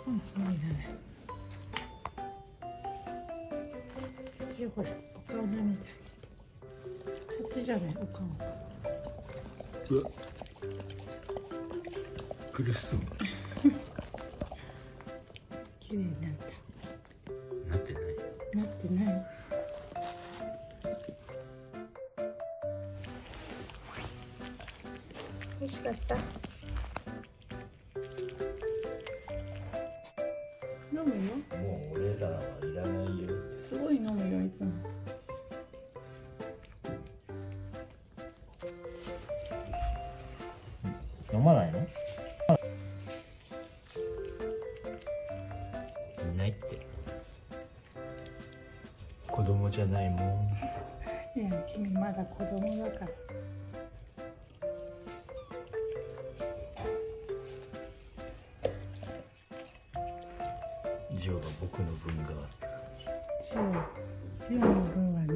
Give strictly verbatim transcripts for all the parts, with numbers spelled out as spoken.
うん、無理だね。一応ほら、お顔舐めてあげて。そっちじゃない、お顔。 うわ、苦しそう。 綺麗になった。 なってない。 なってない。美味しかった。飲むよ。 もう俺らはいらないよ。 すごい飲むよ、いつも。 飲まないの？いないって。子供じゃないもん。 いや、君まだ子供だから。 ジオが僕の分があった。 ジオ、ジオの分はない。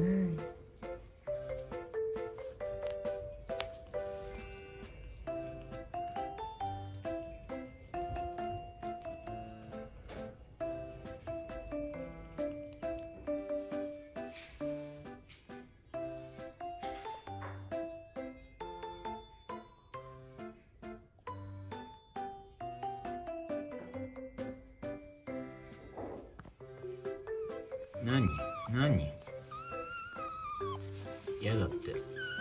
何？何？嫌だって。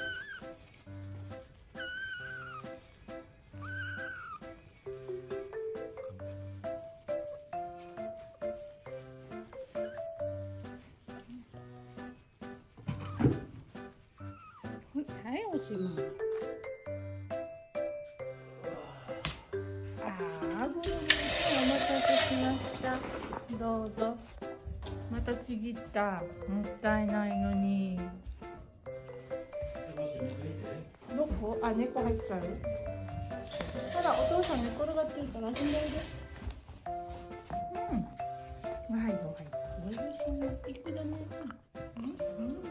はい、おしまい。ああ、ごめんなさい、お待たせしました。どうぞ。またちぎった。もったいないのに。どこ？あ、猫入っちゃう。ほら、お父さん寝転がってるから遊んでおいで。うん。はいよ、はい。おいしいのいくだね。うんうんうんうん。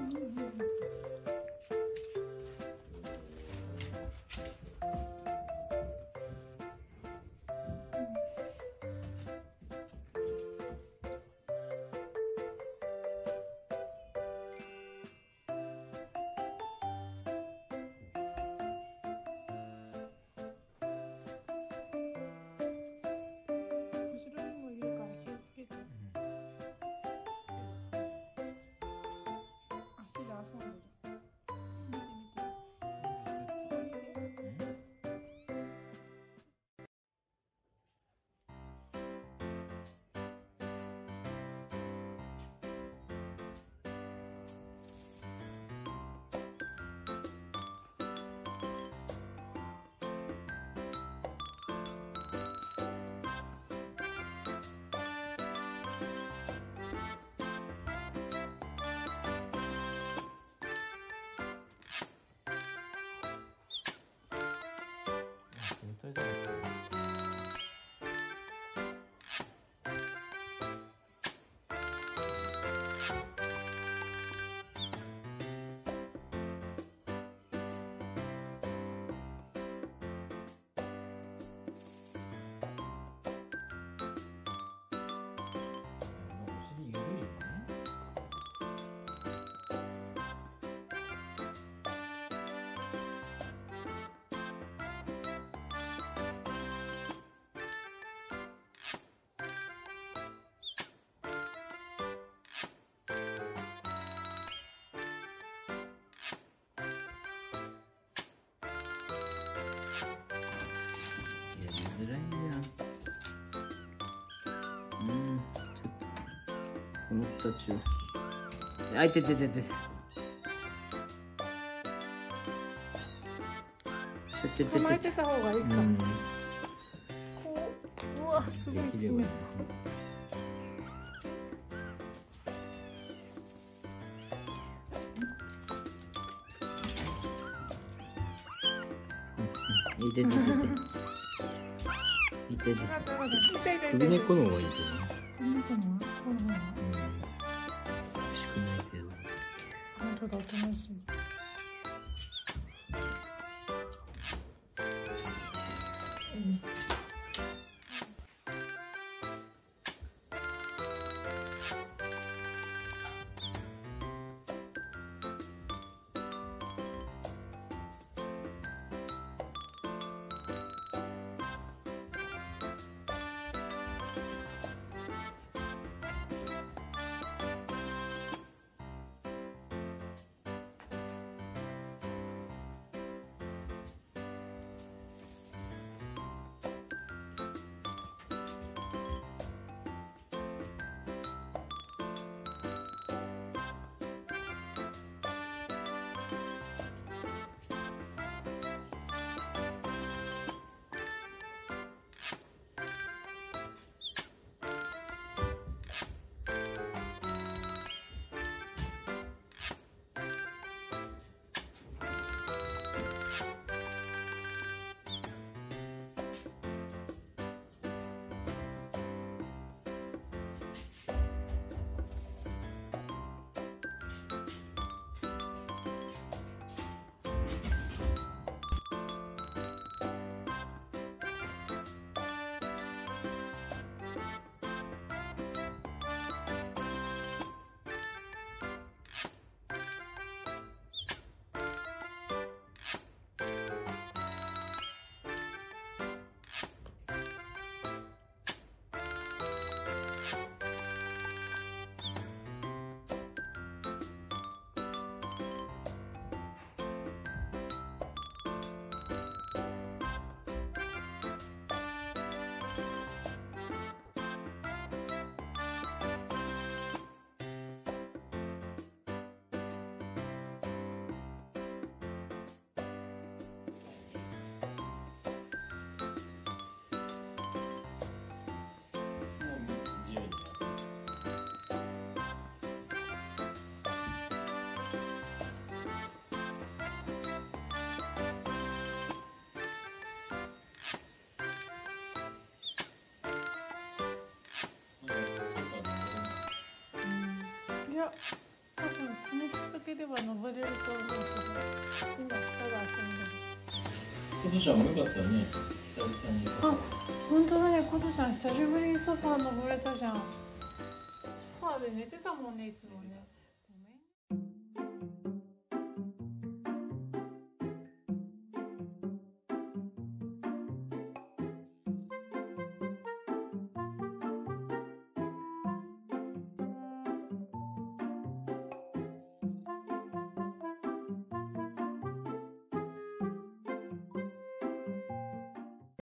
辛いんだよ。うん、ちょっとこの子たちを。あ、いてててて。ちょちょちょ。 構えてた方がいいかも。こう、うわ、すごい爪。 いてててて。いてて。首根っこの方がいいけどね。 首根っこの方が？うん。欲しくないけど。 本当だ、おとなしい。 けば登れると思うけど、今下で遊んでる。 コトちゃんもよかったよね。久々に。 あ、本当だね。コトちゃん久しぶりにソファー登れたじゃん。ソファーで寝てたもんね、いつもね。